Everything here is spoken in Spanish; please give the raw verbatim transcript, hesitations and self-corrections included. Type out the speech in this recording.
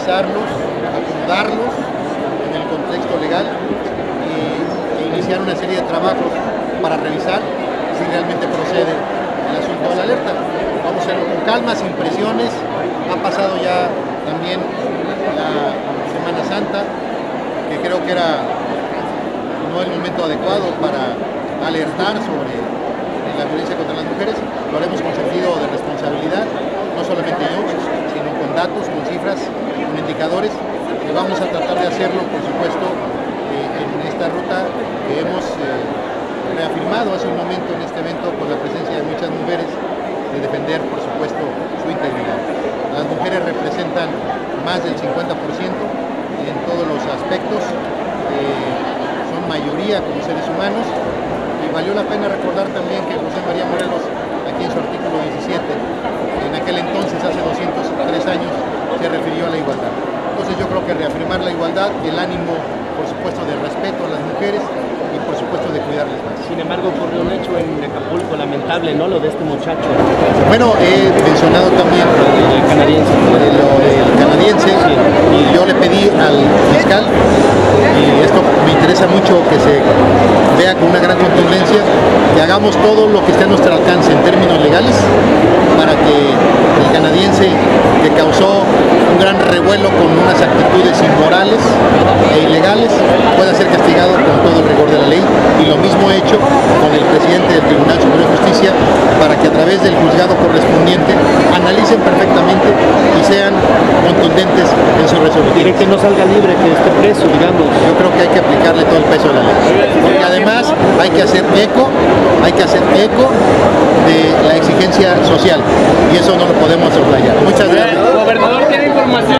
analizarlos, acomodarlos en el contexto legal y, e iniciar una serie de trabajos para revisar si realmente procede el asunto de la alerta. Vamos a hacerlo con calma, sin presiones. Ha pasado ya también la Semana Santa, que creo que era no el momento adecuado para alertar sobre la violencia contra las mujeres. Lo haremos con sentido de responsabilidad, no solamente yo, sino con datos, con cifras, con indicadores, que vamos a tratar de hacerlo, por supuesto, eh, en esta ruta que hemos eh, reafirmado hace un momento en este evento con la presencia de muchas mujeres, de defender, por supuesto, su integridad. Las mujeres representan más del cincuenta por ciento en todos los aspectos, eh, son mayoría como seres humanos, y valió la pena recordar también que José María Morelos, aquí en su artículo diecisiete, en aquel entonces, hace doscientos tres años, se refirió a la igualdad. Entonces yo creo que reafirmar la igualdad, el ánimo, por supuesto, de respeto a las mujeres y por supuesto de cuidarles más. Sin embargo, ocurrió un hecho en Acapulco lamentable, ¿no? Lo de este muchacho. Bueno, he mencionado también el canadiense. De lo del canadiense, sí. Y yo le pedí al fiscal, y esto me interesa mucho que se vea con una gran contundencia, que hagamos todo lo que esté a nuestro alcance en términos legales para que el canadiense, que causó un gran revuelo con unas actitudes inmorales e ilegales, pueda ser castigado con todo el rigor de la ley, y lo mismo he hecho con el presidente del Tribunal Superior de Justicia para que a través del juzgado correspondiente analicen perfectamente y sean contundentes en su resolución. Quiere que no salga libre, que esté preso, digamos. Yo creo que hay que aplicarle todo el peso de la ley, porque además hay que hacer eco, hay que hacer eco de la exigencia social, y eso no lo podemos soslayar. Muchas gracias.